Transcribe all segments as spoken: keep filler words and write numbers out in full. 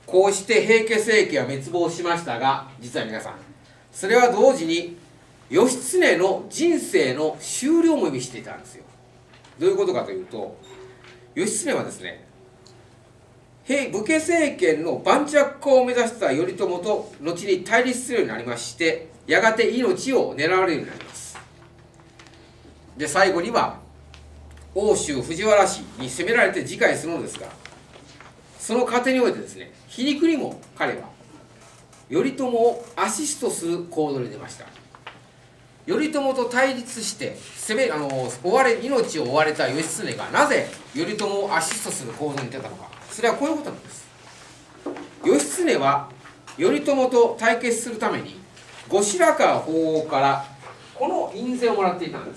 こうして平家政権は滅亡しましたが、実は皆さん、それは同時に義経の人生の終了も意味していたんですよ。どういうことかというと、義経はですね、平武家政権の盤石化を目指した頼朝と後に対立するようになりまして、やがて命を狙われるようになります。で、最後には奥州藤原氏に攻められて自害するのですが、その過程においてですね、皮肉にも彼は頼朝をアシストする行動に出ました。頼朝と対立して攻めあの追われ命を追われた義経がなぜ頼朝をアシストする行動に出たのか、それはこういうことなんです。義経は頼朝と対決するために後白河法皇からこの印税をもらっていたんです。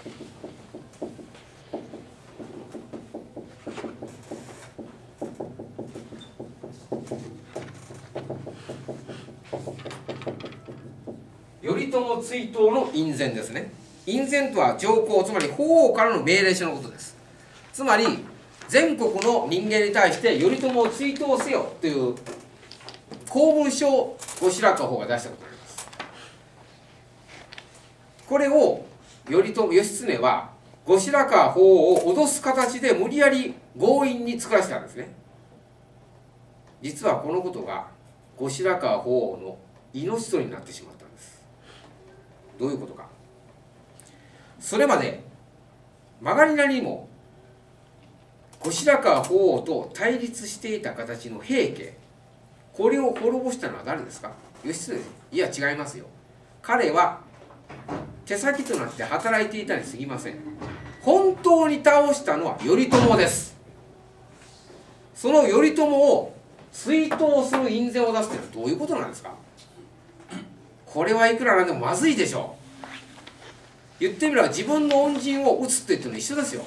頼朝追討の院宣ですね。院宣とは上皇、つまり法皇からの命令書のことです。つまり全国の人間に対して頼朝を追討せよという公文書を後白河法皇が出したことになります。これを頼朝義経は後白河法皇を脅す形で無理やり強引に作らせたんですね。実はこのことが後白河法皇の命取りになってしまったんです。どういうことか。それまで曲がりなりにも後白河法皇と対立していた形の平家、これを滅ぼしたのは誰ですか？義経です。いや違いますよ。彼は手先となって働いていたに過ぎません。本当に倒したのは頼朝です。その頼朝を追討する院宣を出すというのはどういうことなんですか？これはいくらなんでもまずいでしょう。言ってみれば自分の恩人を討つって言ってるの一緒ですよ。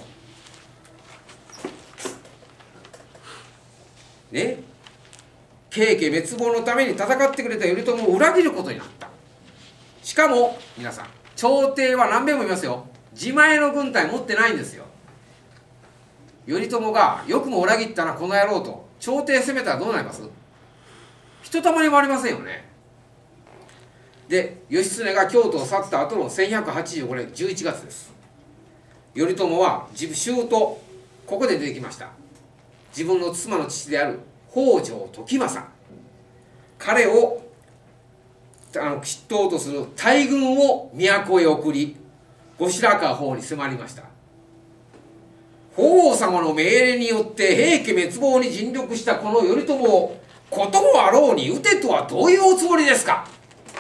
ね、平家滅亡のために戦ってくれた頼朝を裏切ることになった。しかも皆さん、朝廷は何べんも言いますよ、自前の軍隊持ってないんですよ。頼朝がよくも裏切ったなこの野郎と朝廷攻めたらどうなります？ひとたまりもありませんよね。で、義経が京都を去った後のせんひゃくはちじゅうごねんじゅういちがつです。頼朝は自分舅、ここで出てきました。自分の妻の父である北条時政、彼をあの筆頭とする大軍を都へ送り、後白河法皇に迫りました。法皇様の命令によって平家滅亡に尽力したこの頼朝をこともあろうに討てとはどういうおつもりですか？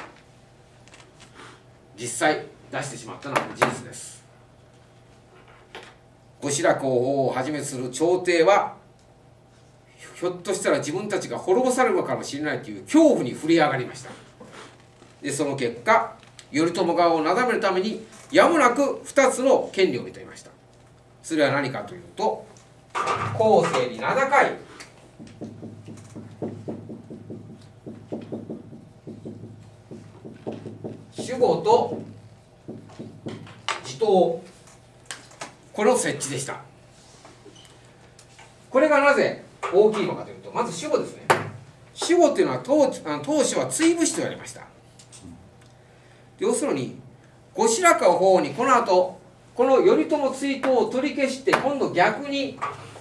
実際出してしまったのは事実です。後白河法皇をはじめする朝廷はひょっとしたら自分たちが滅ぼされるのかもしれないという恐怖に震え上がりました。で、その結果頼朝側をなだめるためにやむなくふたつの権利を認めました。それは何かというと、後世に名高い守護と地頭、これの設置でした。これがなぜ大きいのかというと、まず守護ですね。守護っていうのは当当初は追部氏と言われました。要するに後白河法皇にこの後この頼朝追討を取り消して、今度逆に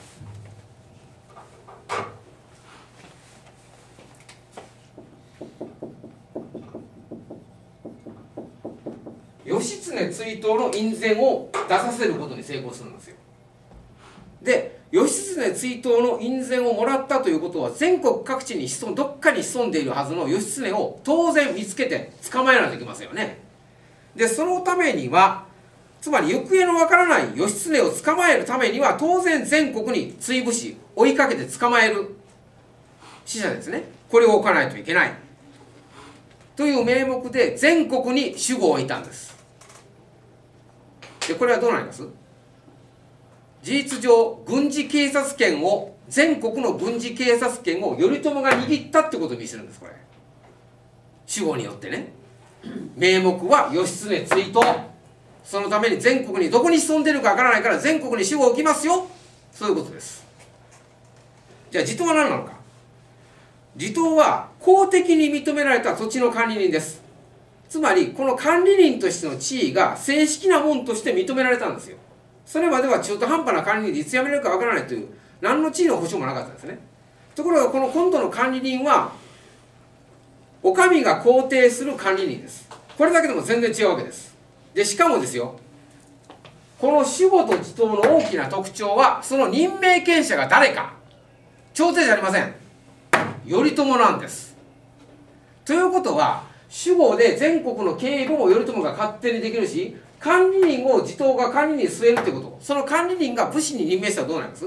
義経追討の院宣を出させることに成功するんですよ。で、義経追討の院宣をもらったということは、全国各地に潜んどっかに潜んでいるはずの義経を当然見つけて捕まえないといけませんよね。で、そのためには、つまり行方のわからない義経を捕まえるためには、当然全国に追部氏追いかけて捕まえる使者ですね、これを置かないといけないという名目で全国に守護を置いたんです。で、これはどうなります？事実上軍事警察権を全国の軍事警察権を頼朝が握ったってことを見せるんです。これ守護によってね、名目は義経追討、そのために全国にどこに潜んでるかわからないから全国に守護を置きますよ、そういうことです。じゃあ地頭は何なのか。 地頭は公的に認められた土地の管理人です。つまりこの管理人としての地位が正式なもんとして認められたんですよ。それまでは中途半端な管理人でいつ辞めれるかわからないという何の地位の保証もなかったんですね。ところがこの今度の管理人はお上が肯定する管理人です。これだけでも全然違うわけです。でしかもですよ、この守護と地頭の大きな特徴はその任命権者が誰か、朝廷じゃありません、頼朝なんです。ということは守護で全国の警護も頼朝が勝手にできるし、管理人を地頭が管理人に据えるということ、その管理人が武士に任命したらどうなります？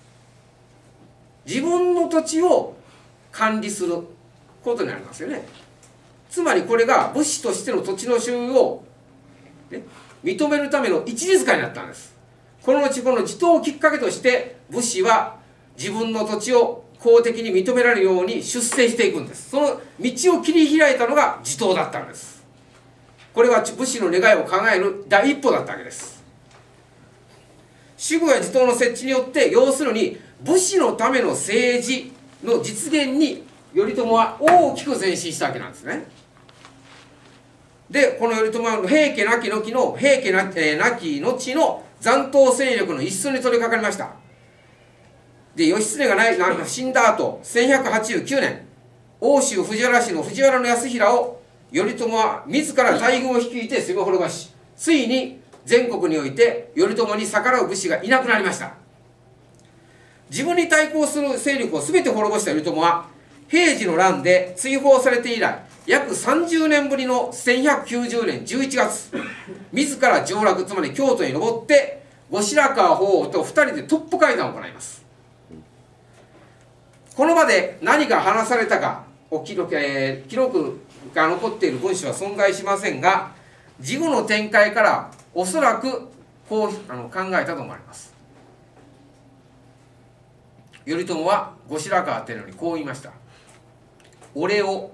自分の土地を管理することになりますよね。つまりこれが武士としての土地の所有を、ね、認めるための一里塚になったんです。この後この地頭をきっかけとして武士は自分の土地を公的に認められるように出世していくんです。その道を切り開いたのが地頭だったんです。これは武士の願いを叶える第一歩だったわけです。守護や地頭の設置によって、要するに武士のための政治の実現に頼朝は大きく前進したわけなんですね。でこの頼朝は平家亡き後の平家亡き後の残党勢力の一掃に取り掛かりました。で義経がない死んだ後せんひゃくはちじゅうきゅうねん、奥州藤原氏の藤原康平を頼朝は自ら大軍を率いて攻め滅ぼし、ついに全国において頼朝に逆らう武士がいなくなりました。自分に対抗する勢力を全て滅ぼした頼朝は平治の乱で追放されて以来約さんじゅうねんぶりのせんひゃくきゅうじゅうねんじゅういちがつ、自ら上洛、つまり京都に登って後白河法皇とふたりでトップ会談を行います。この場で何が話されたかを記録、えー、記録が残っている文書は存在しませんが、事後の展開からおそらくこうあの考えたと思われます。頼朝は後白河天皇にこう言いました。俺を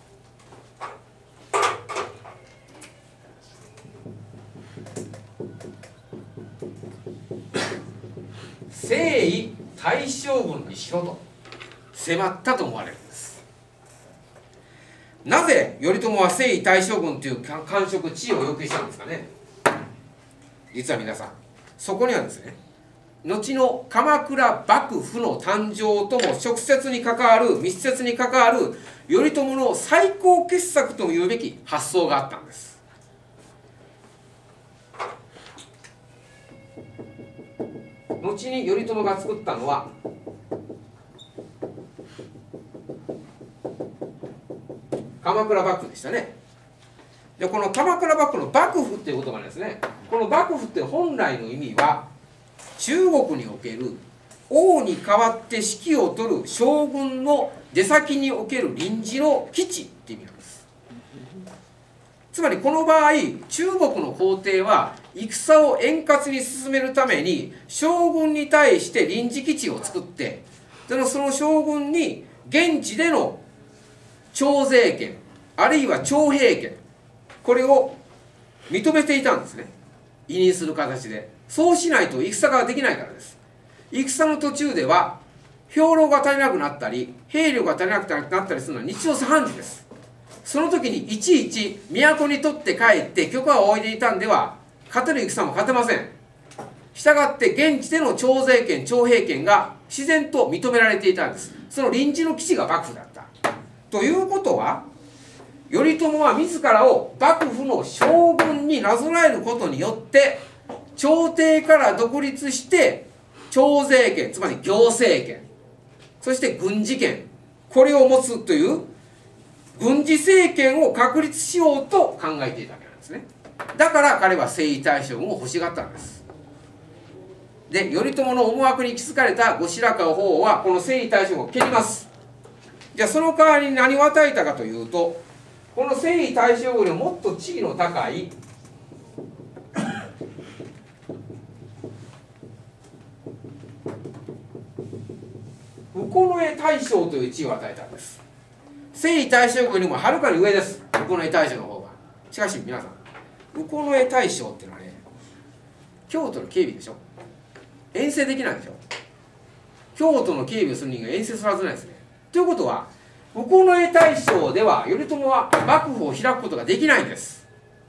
征夷大将軍にしろと迫ったと思われるんです。なぜ頼朝は征夷大将軍という官職地位を要求したんですかね。実は皆さん、そこにはですね、後の鎌倉幕府の誕生とも直接に関わる、密接に関わる頼朝の最高傑作とも言うべき発想があったんです。後に頼朝が作ったのは鎌倉幕府でしたね。でこの鎌倉幕府の幕府っていう言葉ですね、この幕府って本来の意味は中国における王に代わって指揮を執る将軍の出先における臨時の基地って意味なんです。つまりこの場合中国の皇帝は戦を円滑に進めるために将軍に対して臨時基地を作って、そのその将軍に現地での徴税権あるいは徴兵権、これを認めていたんですね。委任する形で。そうしないと戦ができないからです。戦の途中では兵糧が足りなくなったり兵力が足りなくなったりするのは日常茶飯事です。その時にいちいち都に取って帰って許可を仰いでいたんでは勝てる戦も勝てません。したがって現地での徴税権徴兵権が自然と認められていたんです。その臨時の基地が幕府だった。ということは頼朝は自らを幕府の将軍になぞらえることによって朝廷から独立して徴税権、つまり行政権、そして軍事権、これを持つという軍事政権を確立しようと考えていたわけなんですね。だから彼は征夷大将軍を欲しがったんです。で頼朝の思惑に気づかれた後白河法皇はこの征夷大将軍を蹴ります。じゃあその代わりに何を与えたかというと、この征夷大将軍よりもっと地位の高い右近衛大将という地位を与えたんです。征夷大将軍よりもはるかに上です、右近衛大将の方が。しかし皆さん、右近衛大将っていうのはね、京都の警備でしょ、遠征できないでしょ。京都の警備をする人間が遠征するはずないですね。ということは右近衛大将では頼朝は幕府を開くことができないんです。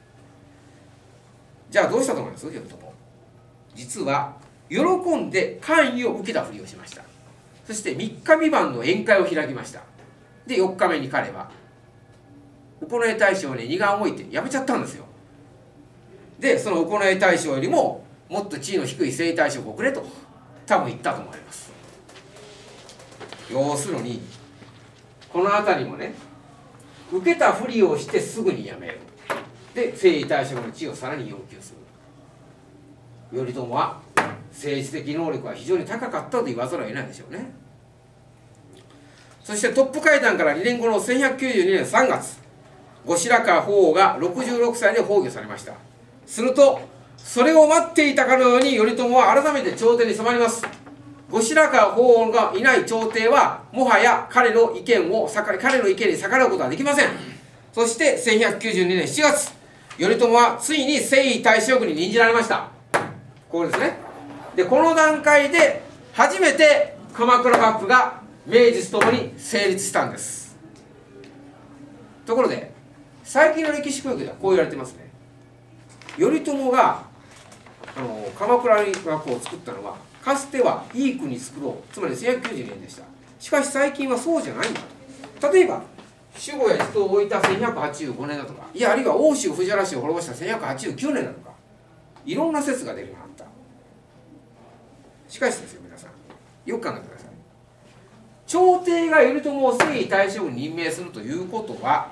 じゃあどうしたと思います？頼朝、実は喜んで官位を受けたふりをしました。そしてみっか未満の宴会を開きました。でよっかめに彼は右近衛大将に荷が動いて辞めちゃったんですよ。でその右近衛大将よりももっと地位の低い征夷大将をくれと多分言ったと思います。要するにこの辺りもね、受けたふりをしてすぐに辞める。で征夷大将の地位をさらに要求する。頼朝は政治的能力は非常に高かったと言わざるを得ないでしょうね。そしてトップ会談からにねんごのせんひゃくきゅうじゅうにねんさんがつ、後白河法皇がろくじゅうろくさいで崩御されました。するとそれを待っていたかのように頼朝は改めて朝廷に染まります。後白河法皇がいない朝廷はもはや彼の意見を彼の意見に逆らうことはできません。そしてせんひゃくきゅうじゅうにねんしちがつ、頼朝はついに征夷大将軍に任じられました。これですね。でこの段階で初めて鎌倉幕府が名実ともに成立したんです。ところで最近の歴史教育ではこう言われてますね。頼朝があの鎌倉幕府を作ったのはかつてはいい国作ろう、つまりせんひゃくきゅうじゅうねんでした。しかし最近はそうじゃないんだと。例えば守護や地頭を置いたせんひゃくはちじゅうごねんだとか、いやあるいは奥州藤原氏を滅ぼしたせんひゃくはちじゅうきゅうねんだとか、いろんな説が出るようになった。しかしですよ、皆さんよく考えてください。朝廷が頼朝を征夷大将軍に任命するということは、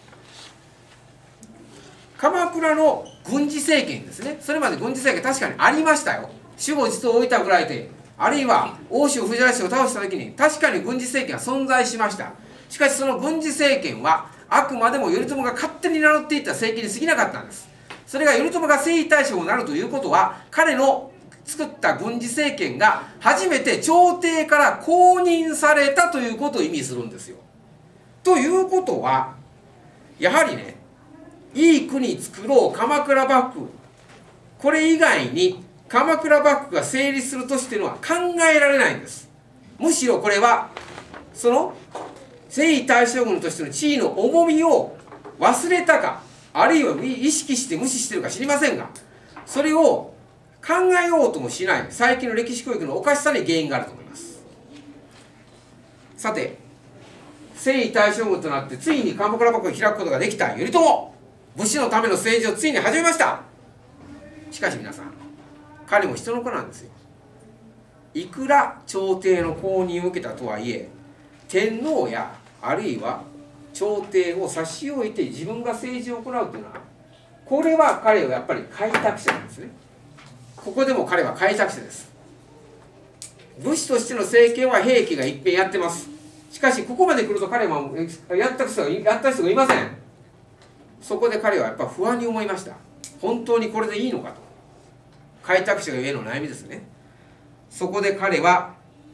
鎌倉の軍事政権ですね、それまで軍事政権確かにありましたよ。守護地頭を置いたぐらいで、あるいは奥州藤原氏を倒した時に確かに軍事政権は存在しました。しかしその軍事政権はあくまでも頼朝が勝手に名乗っていった政権に過ぎなかったんです。それが頼朝が征夷大将になるということは、彼の作った軍事政権が初めて朝廷から公認されたということを意味するんですよ。ということはやはりね、いい国作ろう鎌倉幕府、これ以外に鎌倉幕府が成立する都市というのは考えられないんです。むしろこれはその征夷大将軍としての地位の重みを忘れたか、あるいは意識して無視してるか知りませんが、それを考えようともしない最近の歴史教育のおかしさに原因があると思います。さて征夷大将軍となってついに鎌倉幕府を開くことができた頼朝、武士のための政治をついに始めました。しかし皆さん、彼も人の子なんですよ。いくら朝廷の公認を受けたとはいえ、天皇やあるいは朝廷を差し置いて自分が政治を行うというのは、これは彼はやっぱり開拓者なんですね。ここでも彼は開拓者です。武士としての政権は平家が一遍やってます。しかしここまで来ると彼もやった人がやった人がいません。そこで彼はやっぱ不安に思いました。本当にこれでいいのかと。開拓者がゆえの悩みですね。そこで彼は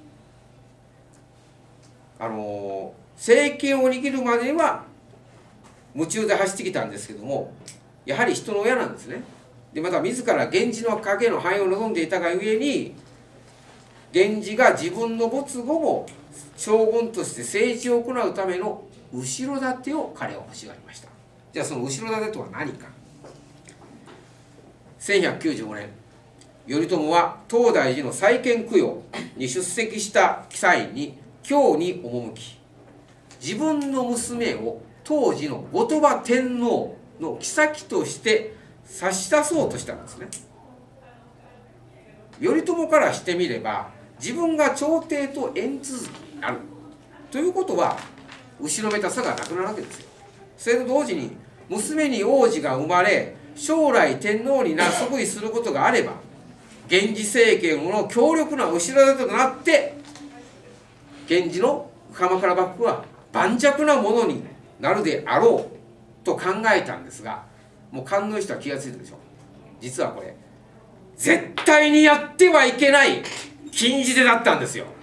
あの政権を握るまでは夢中で走ってきたんですけども、やはり人の親なんですね。でまた自ら源氏の影の繁栄を望んでいたがゆえに、源氏が自分の没後も将軍として政治を行うための後ろ盾を彼は欲しがりました。じゃあその後ろ盾とは何か。せんひゃくきゅうじゅうごねん、頼朝は東大寺の再建供養に出席した際に京に赴き、自分の娘を当時の後鳥羽天皇の后として差し出そうとしたんですね。頼朝からしてみれば、自分が朝廷と縁続きになるということは後ろめたさがなくなるわけですよ。それと同時に娘に王子が生まれ、将来天皇に即位することがあれば、源氏政権の強力な後ろ盾となって源氏の鎌倉幕府は盤石なものになるであろうと考えたんですが、もう官能の人は気が付いてるでしょ。実はこれ絶対にやってはいけない禁じ手だったんですよ。